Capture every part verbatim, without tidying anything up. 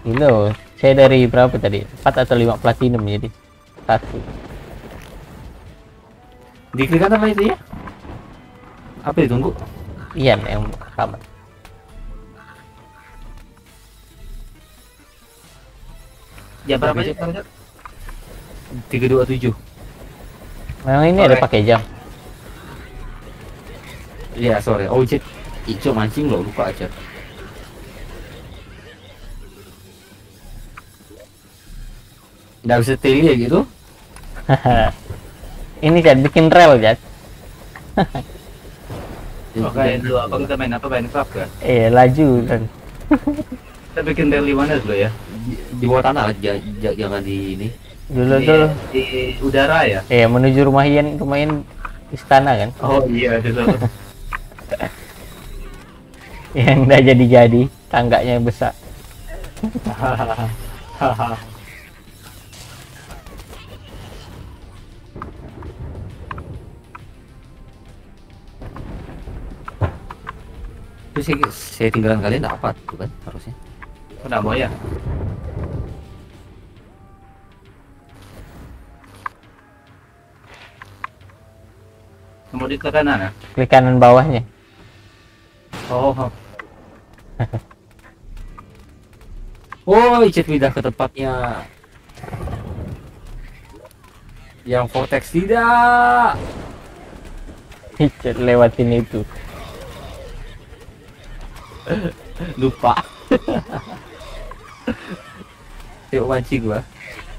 Gila, saya dari berapa tadi? Empat atau lima platinum jadi satu. Diklik apa itu ya? Apa ditunggu? Ian yang pertama. Ya berapa aja? Tiga dua tujuh. Memang ini Oke. ada pakai jam. Iya sore. Oh cek, ijo mancing lo lupa aja. Nggak bisa teli ya gitu? Ini Jad bikin rel Jad. Oke, dulu abang kita main apa? Minecraft kan? Eh laju kan. Kita bikin rally mana dulu ya? Di, di bawah tanah aja, j- jangan di ini. Dulu Di, tuh di udara ya? eh menuju rumah Ian, rumah Ian istana kan. Oh iya dulu. Yang udah jadi-jadi, tangganya yang besar. Terus saya, saya tinggalan kalian dapat tuh kan harusnya. Udah mau ya? Mau di ke kanan ya? Klik kanan bawahnya. Oh, Oh, Icet pindah ke tempatnya. Yang vortex tidak. Icet lewatin itu. Lupa. Yuk mancing gua.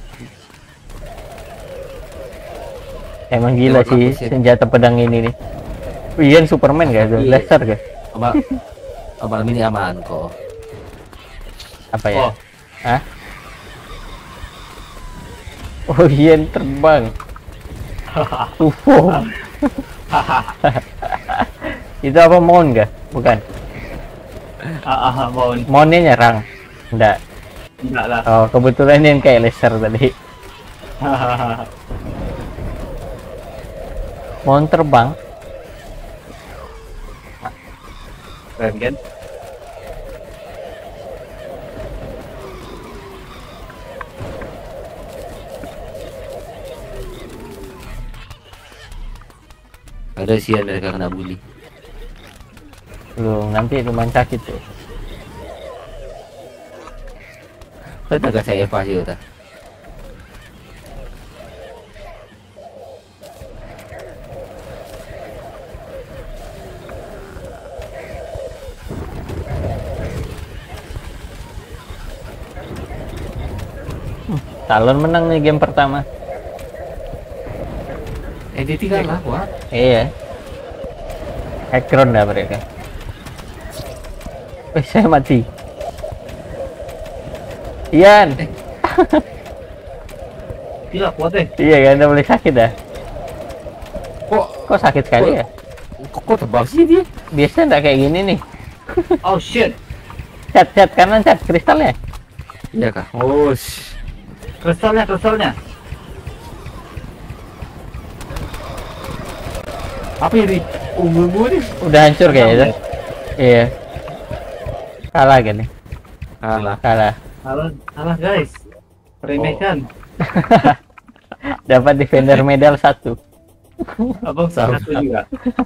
Emang gila Lewat sih lapis ya. senjata pedang ini nih. Ian Superman gak tuh? Iya. Laser gak? Ama, oh, malam ini aman kok. Apa ya? oh, Hah? Oh Ian terbang. U F O. Itu apa mon gak? Bukan. ah, ah, mau Monnya nyerang. Enggak. enggak lah. Oh kebetulan yang kayak laser tadi. Mon terbang. Keren kan? Ada sih mereka kena bully. Lu nanti lumayan sakit tuh. Kan agak saya pasti udah. Talon menang nih game pertama. Eh dia tinggal lah, wah. Iya. Ekron dah mereka. Eh saya mati. Ian. Gila kuat deh. Iya kan udah mulai sakit dah. Kok Kok sakit sekali ya? kok, kok terbang sih dia? Biasanya enggak kayak gini nih. Oh shit. Cat cat kanan cat kristalnya. Iya kah? Oh, sh- Kristalnya, kristalnya. apa ini? Ungu nih. Udah hancur kayaknya itu. Iya. Kalah gini. Kalah. Kalah. Alah, alah guys. Remehkan. Dapat defender medal satu. Abang Sama. satu juga.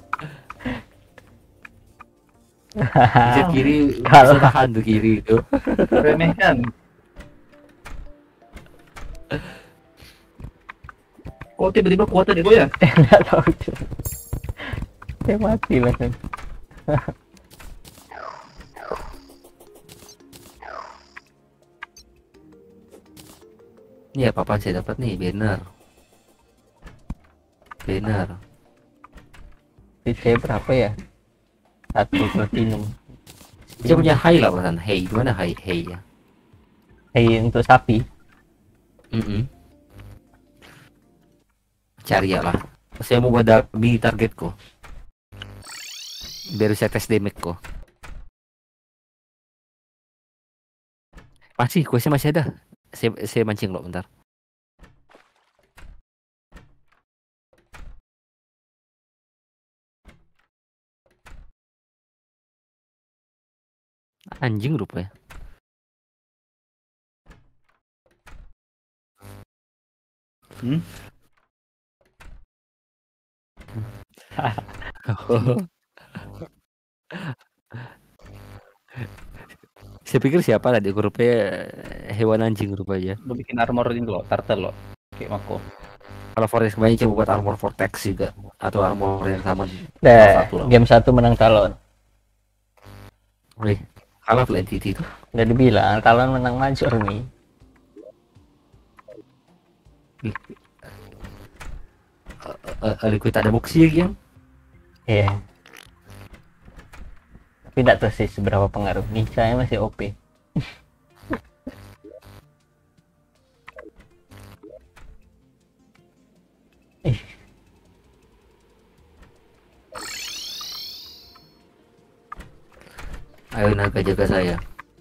Bisa kiri Kalah. bisa tahan tuh kiri itu. Remehkan. Kok tiba-tiba kuat tadi gue ya? Enggak tahu tuh. Saya mati langsung. Ini apa-apaan saya dapat nih, banner. Banner. Di saya berapa ya? Satu platinum. Dia punya high lah perasaan. Hey, gimana high? Hey ya. Hey untuk sapi. Mm Cari ya lah. Saya mau buat da- mini target kok. Biar bisa tes damage kok. Masih, questnya masih ada. Saya, saya mancing loh bentar. Anjing rupanya. Hmm? Saya pikir siapa lah di grupnya hewan anjing rupanya. Lu bikin armor ini loh, turtle loh. Kayak Mako. Kalau Vortex kemarin coba buat armor Vortex juga atau armor yang sama salah Nah, satu lah. game satu menang Talon. Wih, kalah tuh entity itu. Udah dibilang Talon menang major nih. Uh, uh, liquid ada boxy ya, yang Iya. Tapi tidak tahu sih seberapa pengaruh. Nisanya masih O P. Ih, ayo naga jaga saya.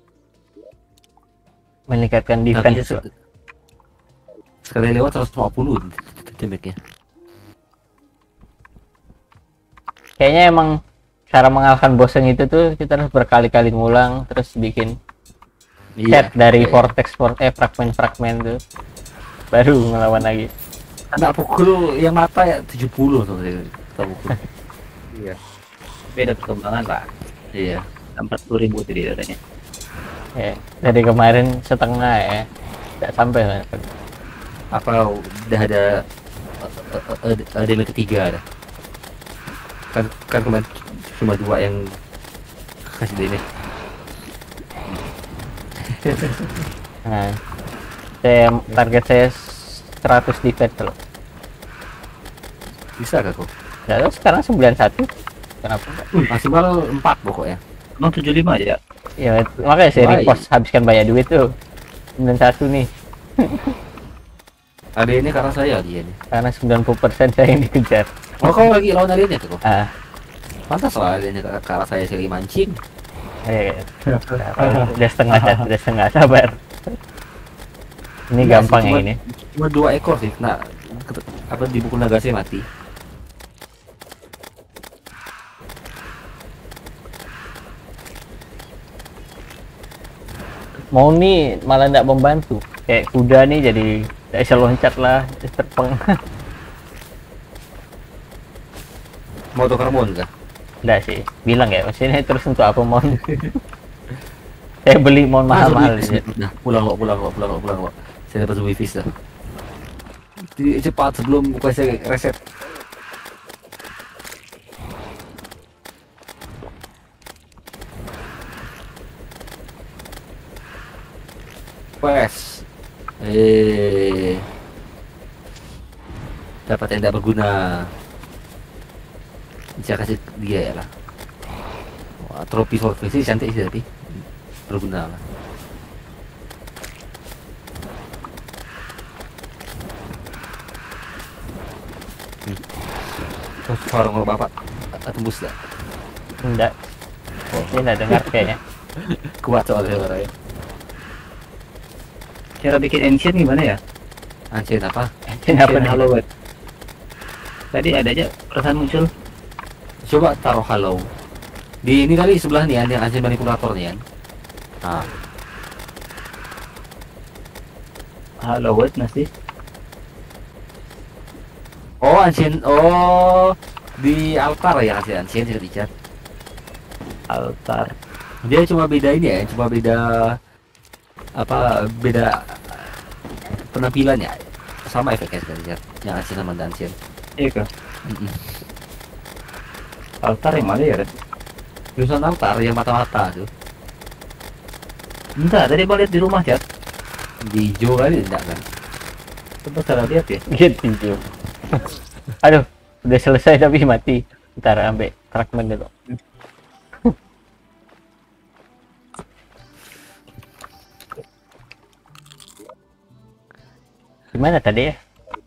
meningkatkan Naganya defense. se- sekali lewat seratus lima puluh damage-nya. Kayaknya emang cara mengalahkan bosan itu tuh kita harus berkali-kali ngulang terus bikin set dari Iya. vortex for eh fragmen-fragmen tuh baru ngelawan lagi. Anak pukul yang mata ya tujuh puluh tuh saya kita pukul. Iya. Beda perkembangan lah. Iya. empat puluh ribu tadi adanya. Ya, dari kemarin setengah ya. Tidak sampai. Apa udah ada uh, uh, uh, uh, damage ketiga ada. Kan kan kemarin cuma dua yang kasih damage. Nah, saya target saya seratus defense loh. Bisa gak kok? Ya, sekarang sembilan puluh satu. Kenapa enggak? Maksimal empat pokoknya. Emang tujuh puluh lima aja. Ya, makanya saya Baik. repost habiskan banyak duit tuh. sembilan puluh satu nih. Ada ini karena saya dia nih. Karena sembilan puluh persen saya yang dikejar. Oh kau lagi lawan aliennya tuh kok? Ah, Pantas lah aliennya ke arah saya sekali mancing. eh, udah setengah udah setengah sabar. Ini Enggak gampang sih, yang cuma- ini. Cuma dua ekor sih, nah ket- apa di buku naga saya mati. Mau nih malah tidak membantu. Kayak kuda nih jadi tidak bisa loncat lah, terpeng. Mau tukar mon kah? Enggak sih, bilang ya, maksudnya terus untuk apa mon? Saya beli mon mahal-mahal Langsung aja. wifi. Nah, pulang kok, pulang kok, pulang kok, pulang kok. Saya dapat wifi dah. Di- Cepat sebelum buka saya reset. Wes. Eh. Dapat yang tidak berguna. Saya kasih dia ya lah. Wah, trofi swordfish sih cantik sih tapi berguna lah. Hmm. Terus warung bapak tembus lah. Enggak. Dia enggak dengar kayaknya. Kuat soalnya suaranya. Cara bikin ancient gimana ya? Anjir apa? Kenapa Ancient nih? Hollow Earth. Tadi ada aja perasaan muncul. Coba taruh halo. Di ini kali sebelah nih ada anjir manipulator nih kan. Nah, Hollow Earth masih. oh anjir, oh di altar ya kasih anjir sih dicat. Altar. Dia cuma beda ini ya, cuma beda apa beda penampilannya sama efeknya sekali yang asli sama Dancien. Iya kah? Altar yang mana ya? Ren? Tulisan altar yang mata-mata tuh Entar, tadi mau lihat di rumah chat. di hijau kali enggak kan? Coba salah lihat ya. Gitu. Aduh, udah selesai tapi mati. Ntar ambil fragmen dulu. Gimana tadi ya?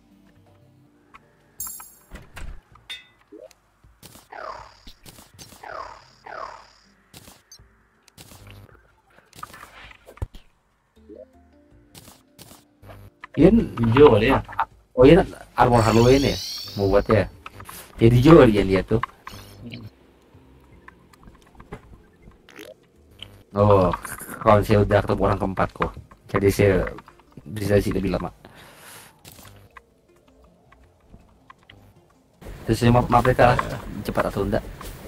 Ian, Hijau kali ya. oh iya armor Halloween ya mau buat ya. Ya di hijau kali yang lihat tuh. Oh, kalau saya udah ketemu orang keempat kok. Jadi saya bisa sih lebih lama. Sesuai map, map mereka lah, cepat atau enggak.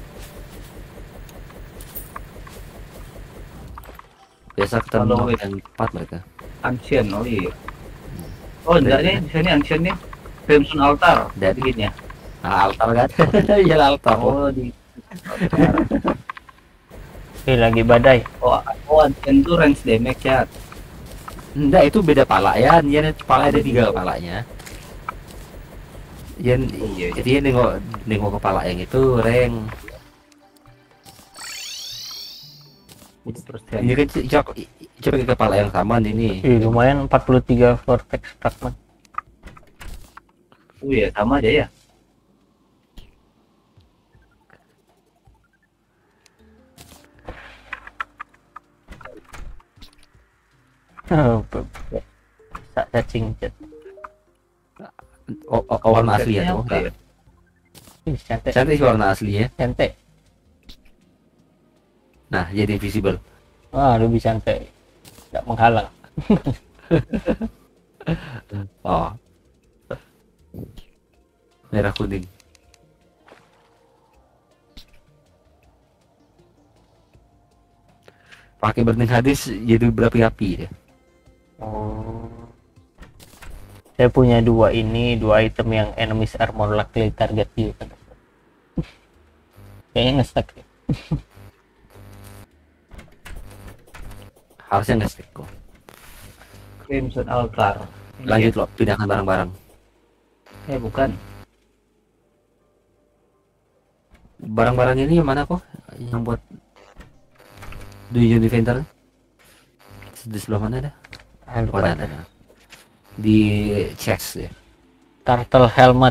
Biasa ketemu Kalau map wait. yang tepat mereka. Ancient, oh iya. Oh enggak nih, di sini Ancient nih. Crimson Altar, Dari- bikinnya. Nah, altar kan? Iya altar. Oh di. Ih, lagi badai. Oh, oh Ancient tuh range damage ya. Enggak, itu beda pala ya. Dia pala ada tiga kepalanya. Dia, Iya, iya. dia nengok nengok kepala yang itu rank. Persen. Ini kan cocok coba ke kepala yang sama ini. Ih, lumayan empat puluh tiga vortex fragment. Oh iya, sama aja ya. Sa cacing cat. Oh, oh, oh, warna asli ya tuh. Apa ya? Ih, cantik. Cantik sih warna aslinya. Cantik. Nah, jadi visible. Wah, lebih cantik. Tidak menghalang. Oh. Merah kuning. Pakai Burning Hadis jadi berapi-api ya. Oh. Saya punya dua ini, dua item yang enemies armor likely target you. Kayaknya nge-stack ya. Harusnya nggak stick kok. Crimson Altar. Ini Lanjut loh, pindahkan barang-barang. ya? Eh bukan. Barang-barang ini yang mana kok? Yang buat Dungeon Defender? Di sebelah mana ada? Ah, Oh, lupa. ada, ada. Di chest ya. Turtle helmet.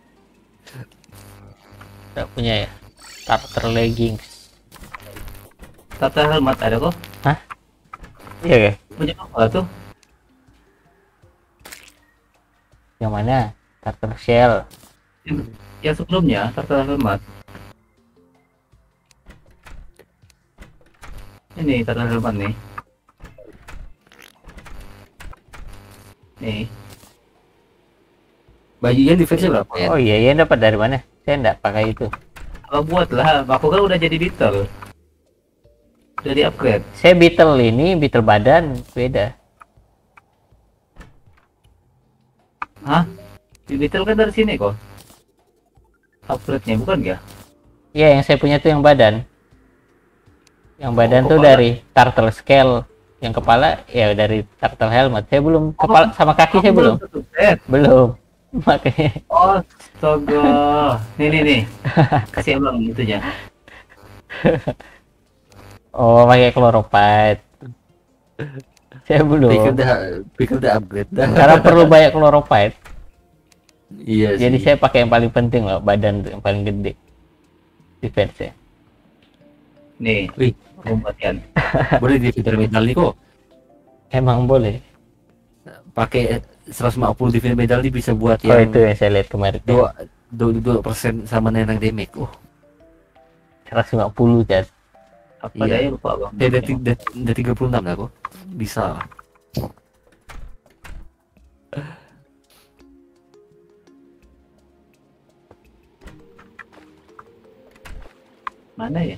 Tidak punya ya. Turtle leggings. Tata helmet ada kok. Iya ya. Punya apa tuh? Yang mana? Turtle shell. Yang sebelumnya Tata helmet. Ini Tata helmet nih. Nih. Bajunya defense berapa ya? Oh iya, iya dapat dari mana? Saya enggak pakai itu. Apa buat lah? Aku kan udah jadi detail. Udah di upgrade. Saya beetle ini, beetle badan beda. Hah? Di detail kan dari sini kok. Upgrade-nya bukan ya? Iya, yang saya punya tuh yang badan. Yang badan Oh, tuh kepala. dari turtle scale. Yang kepala ya dari turtle helmet. Saya belum kepala sama kaki saya belum. Satu set. Belum. Makanya Oh, astaga. Nih nih nih. Kasih abang itunya. oh pakai chlorophyte. Saya Pikir belum. udah, pikir udah upgrade dah. Karena perlu banyak chlorophyte. Iya Jadi sih. saya pakai yang paling penting loh, badan tuh yang paling gede. Defense ya. Nih, Wih, pembatian. boleh di fitur medal nih kok. Emang boleh. Pakai seratus lima puluh defense medal nih bisa buat Oh yang itu yang saya lihat kemarin. dua dua dua persen sama nenang damage. Oh, seratus lima puluh kan. Apa Iya. daya lupa bang. dia udah, ti- udah, udah tiga puluh enam lah kok. Bisa lah. Mana ya?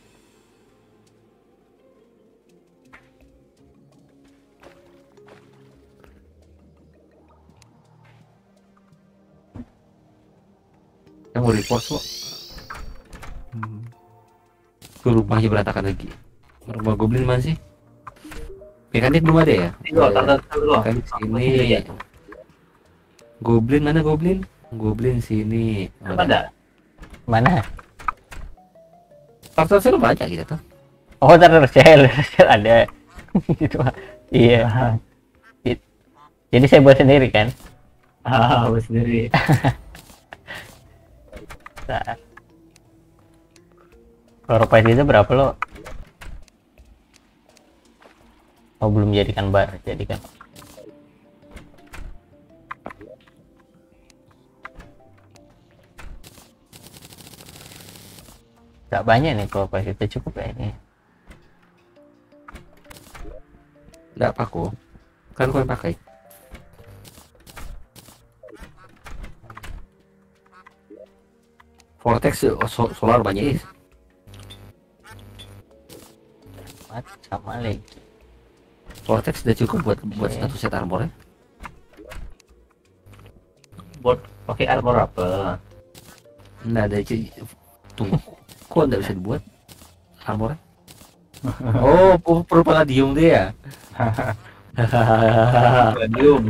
Yang mau report kok. Hmm. Ke rumahnya berantakan lagi. Rumah goblin mana sih? Mekanik belum ada ya? Itu, tata dulu. Mekanik sini. Iya. Goblin mana goblin? Goblin sini. Oh, Apa ada? Mana? Faktor sel banyak gitu tuh. Oh, turtle shell, shell ada. Gitu. Iya. It- Jadi saya buat sendiri kan. Ah, aku sendiri. Nah. Chlorophyte itu berapa lo? Oh belum jadikan bar, jadikan. Gak banyak nih chlorophyte itu, cukup ya ini. Enggak apa kok. Kan kau yang pakai. Vortex oh, so- solar banyak. Mat, sama lagi. Vortex udah cukup buat buat Oke. satu set armor ya. Buat pakai armor apa? Nggak ada itu. Tunggu. Kok nggak bisa dibuat armor? Oh, per- perlu palladium deh ya. Radium.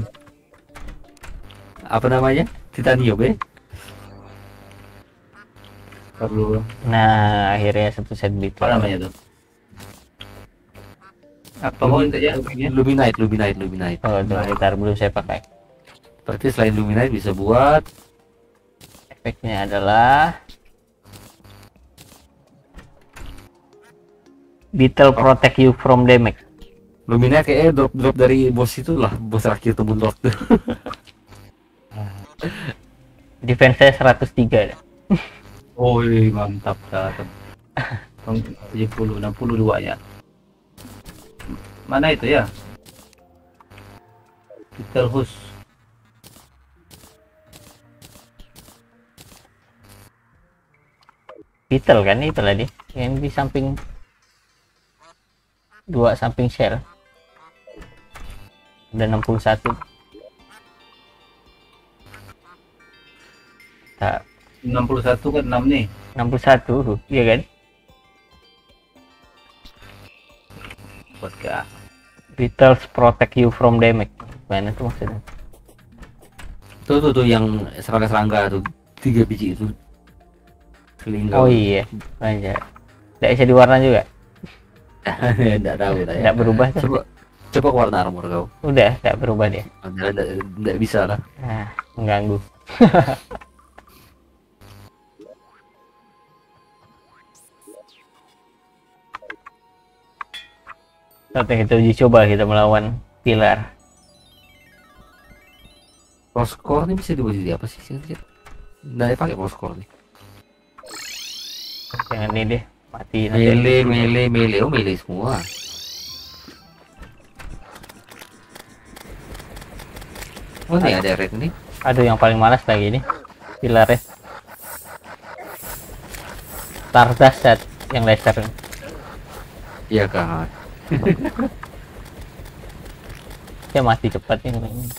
Apa namanya? Titanium ya. Perlu Nah, akhirnya satu set apa beetle. namanya tuh? Apa mau itu ya? Luminite, Luminite, Luminite. Oh, tuh, bentar, belum saya pakai. Berarti selain Luminite bisa buat Efeknya adalah Beetle protect you from damage. Luminite kayaknya drop drop dari bos itu lah, bos terakhir tembun Lord tuh. Defense-nya seratus tiga deh. Oh, mantap mantap. tujuh puluh, enam puluh dua ya. Mana itu ya? Beetle Hus. Beetle kan itu tadi yang di samping dua samping shell ada enam puluh satu. Tak, enam puluh satu kan enam nih. enam puluh satu iya kan. Buat ke Beetles protect you from damage. Mana tuh maksudnya? Tuh tuh tuh yang serangga-serangga tuh tiga biji itu. Selingkuh. Oh iya, aja. Tidak bisa diwarna juga. Enggak tahu dah ya. Tidak berubah tuh. Coba coba ke warna armor kau. Udah, tidak berubah dia. Enggak enggak bisa lah. Nah, mengganggu. Saatnya kita uji coba kita melawan pilar. Cross core ini bisa dibuat jadi apa sih? Nggak pakai cross core nih. Jangan ini deh, mati nanti. Melee, melee, melee, oh melee semua. Oh nih ada red nih. Aduh, yang paling malas lagi ini pilarnya. Stardust yang laser. Iya kan. Dia mati cepat ini.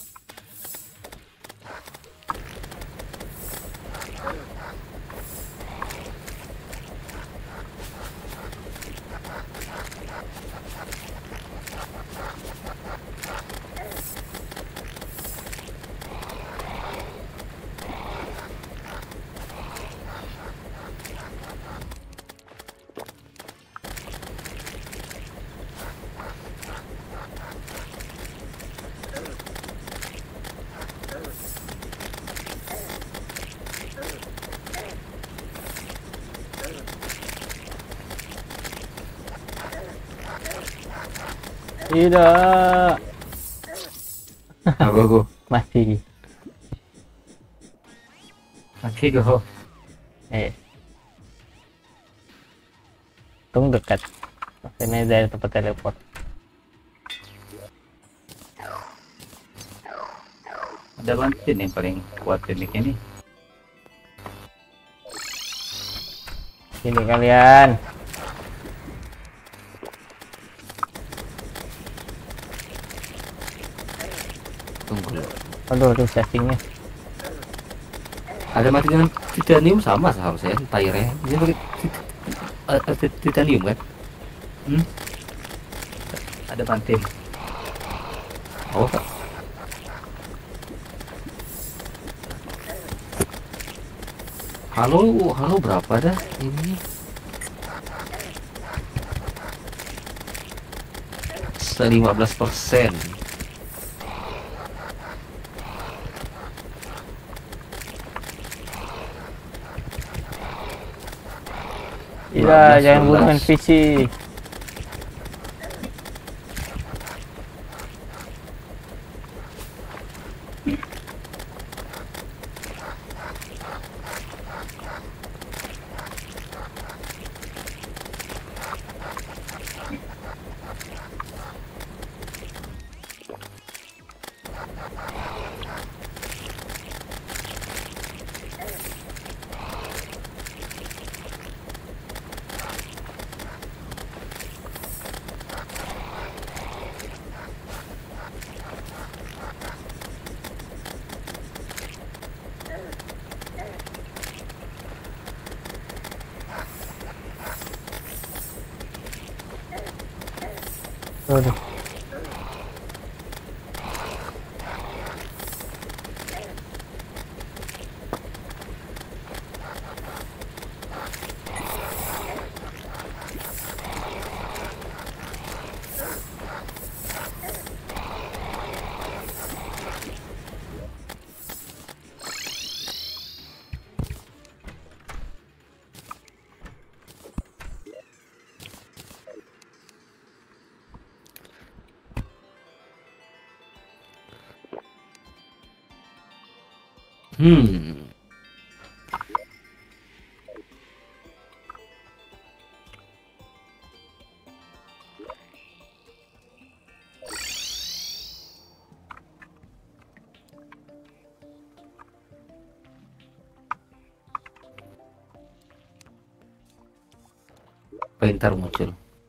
Tidak. Apa gua? Mati. Oke, go. Eh. Tung dekat. Maksudnya dari tempat teleport. Ada bantin yang paling kuat teknik ini. Sini kalian. Tunggu dulu. Aduh, tuh settingnya. Ada mati dengan titanium sama seharusnya tire-nya. Ini pakai tit- eh, eh, tit- titanium kan? Hmm? Ada bantin. Oh kak. Halo, halo berapa dah ini? lima belas persen. Tidak, jangan bunuh N P C. Aduh. Hmm. Pintar muncul.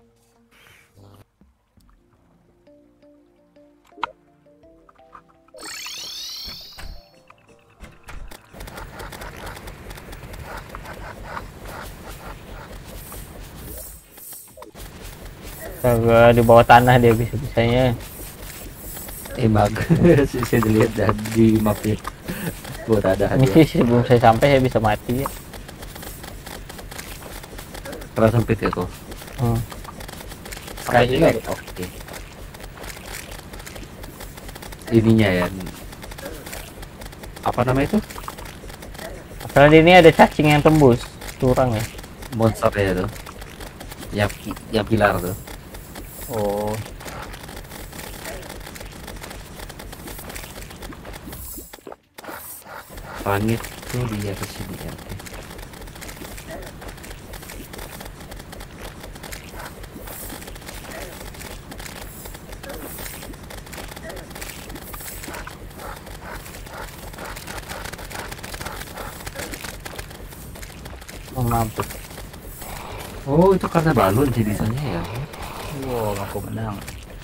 Astaga, di bawah tanah dia bisa-bisanya. Emang saya lihat dah di mapnya. Buat ada Ini dia. sih sebelum saya sampai saya bisa mati ya. Pernah sempit ya kok. Hmm. Kayaknya oke. Ininya ya. Apa nama itu? Karena di ini ada cacing yang tembus, curang ya. Monsternya tuh. Yang yang pilar tuh. Oh, Langit tuh di atas sini ya. mampus. Oh itu karena balon sih bisanya ya. Wow, aku menang.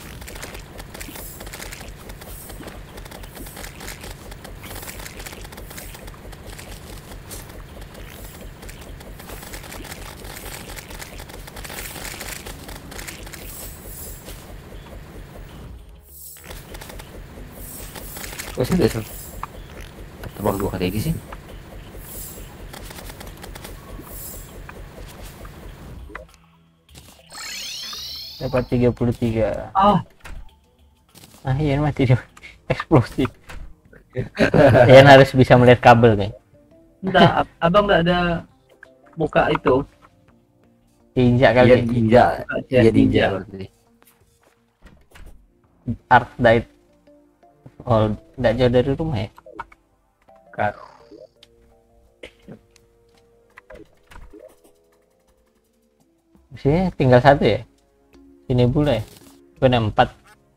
Kok sih udah terbang dua kali lagi sih? Dapat tiga puluh tiga. Ah, Ah iya mati dia. Eksplosif. Ian harus bisa melihat kabel nih. enggak, ab- abang enggak ada buka itu. Injak Iya kali. ninja, Buka iya chat ninja. ninja. Berarti. Art died. Oh, tidak jauh dari rumah ya. Buka. Sini tinggal satu ya. Ini bule ya. Benar empat.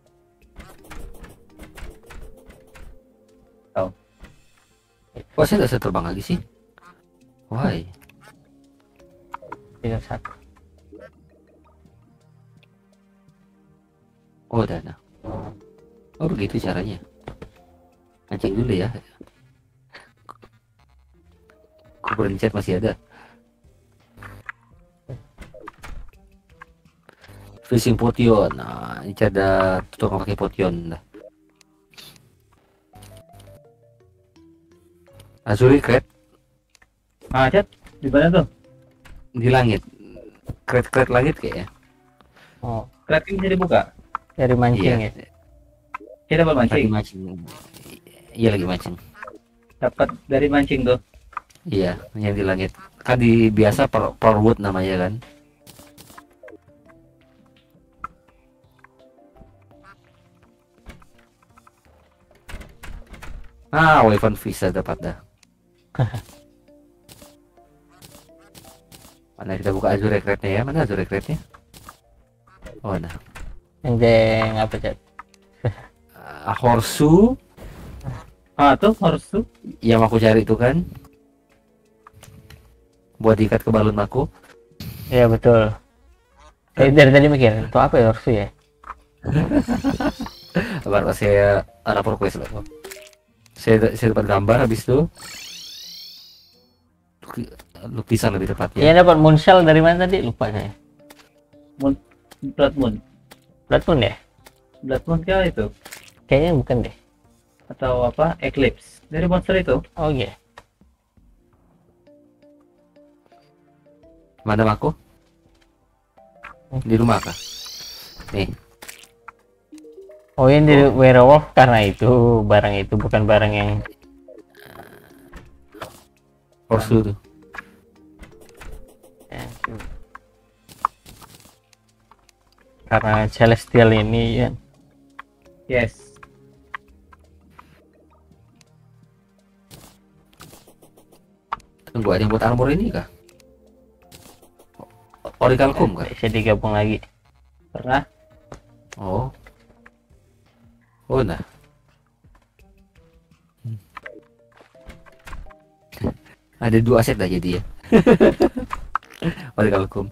Kok saya nggak bisa terbang lagi sih? Why? Tinggal satu. Oh udah nah. Oh begitu caranya. Anjing dulu ya. Kok berencet masih ada. Fishing potion. Nah, ini ada tukang pakai potion dah. Azuri crate Ah, chat di mana tuh? di langit. Crate-crate langit kayaknya. Oh, Crafting bisa dibuka. dari mancing Iya. ya. Kita dapat Lagi mancing. mancing. Iya lagi mancing. Dapat dari mancing tuh. Iya, yang di langit. Kan di biasa per, perwood namanya kan. Ah, Wyvern Fish saya dapat dah. Mana kita buka Azure Crate-nya ya? Mana Azure Crate-nya? Oh, nah. Yang jeng apa chat? Ah, Horseshoe Ah, tuh harus tuh. yang aku cari itu kan. Buat diikat ke balon aku. Iya betul. Eh, dari tadi mikir, itu apa ya harus ya? Baru saya lapor quest lah. Saya saya dapat gambar habis itu. Luki- Lukisan lebih tepatnya. Iya dapat moonshell dari mana tadi? Lupa saya. Blood Moon. Blood Moon ya? Blood Moon kah itu? Kayaknya bukan deh. Atau apa? Eclipse. Dari monster itu. Oh iya. Mana aku? Di rumah kah? Nih. Oh yang di werewolf karena itu barang itu bukan barang yang Orsu tuh. ya, karena celestial ini ya. Yes. Tunggu, ada yang buat armor ini kah? Orichalcum kah? Bisa digabung lagi. Pernah? Oh. Oh nah. Hmm. Ada dua aset lah jadi ya. Orichalcum.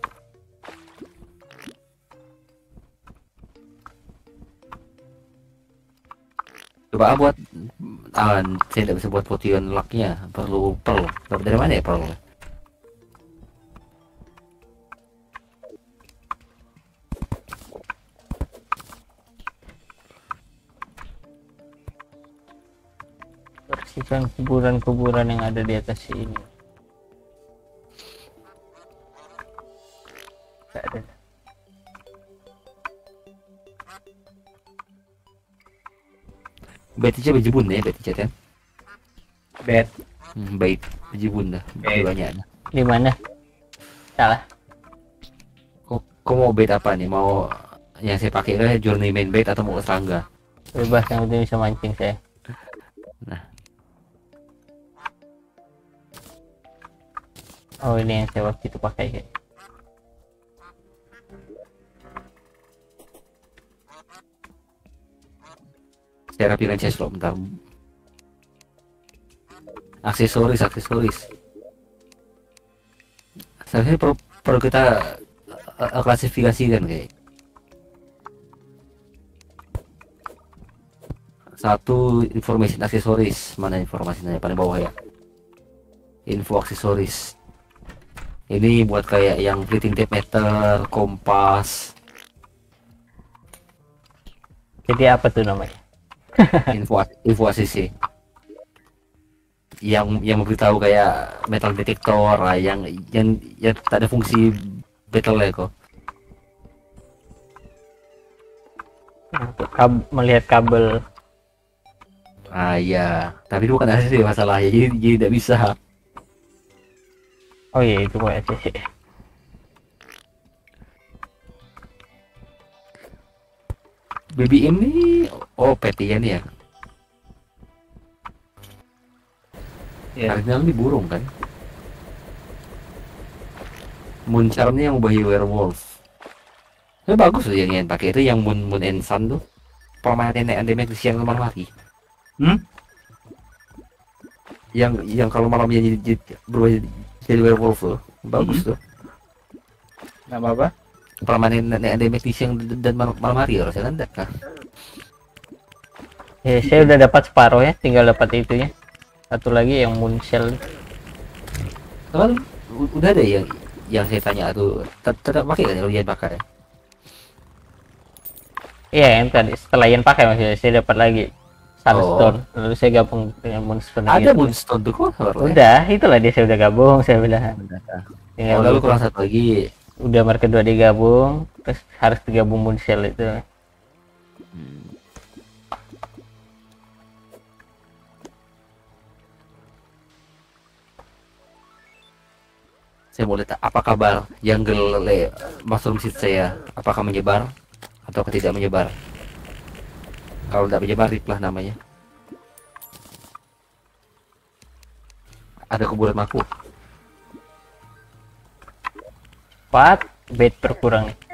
Coba buat ah, saya tidak bisa buat potion locknya, perlu pearl. Dapat dari mana ya pearl? Bersihkan kuburan-kuburan yang ada di atas ini. Gak ada. Bait aja bejibun ya, bait aja kan? Bed. Hmm, bait bejibun dah, Bait. banyak. Di mana? Salah. Kok, kok mau bait apa nih? Mau yang saya pakai kan journeyman bait atau mau serangga? Bebas, yang penting bisa mancing saya. Nah, Oh ini yang saya waktu itu pakai kayak. saya rapikan chest lock bentar. Aksesoris, aksesoris. Seharusnya perlu, perlu kita uh, klasifikasikan kayak. Satu, information aksesoris. Mana informasinya? Paling bawah ya. Info aksesoris. Ini buat kayak yang fleeting tape meter, kompas. Jadi apa tuh namanya? info info A C C. Yang yang memberitahu kayak metal detector lah, yang yang yang tak ada fungsi battle ya kok. Untuk kab- melihat kabel. Ah iya, tapi itu bukan A C C masalahnya, jadi, jadi tidak bisa. Oh iya itu kok aja sih. B B M ini oh petian ya. Ya. Karena ini burung kan. Moon charmnya yang bayi werewolf. Itu bagus tuh yang yang pakai itu yang moon moon and sun tuh. Permanen endemik siang malam hari. Hmm? Yang yang kalau malam jadi, jadi berubah jadi werewolf tuh. Bagus Hmm. tuh. Nama apa? Permanen endemik siang dan malam, malam hari harusnya kan enggak kah? Ya, saya udah dapat separuh ya, tinggal dapat itunya. Satu lagi yang Moonshell. Kan u- udah ada yang yang saya tanya tuh tet- tetap pakai kan kalau dia pakai. Iya yang tadi setelah yang pakai maksudnya saya dapat lagi Sunstone. Lalu saya gabung dengan Moonstone. Ada gitu. moonstone tuh kok harusnya. Udah, itulah dia saya udah gabung saya bilang. Tinggal Oh, lalu gitu. kurang satu lagi. Udah mar kedua digabung, terus harus digabung Moonshell itu. Saya mau lihat apa kabar jungle le mushroom seed saya, apakah menyebar atau tidak menyebar. Kalau tidak menyebar riplah namanya. Ada kuburan maku. Empat bed berkurang nih.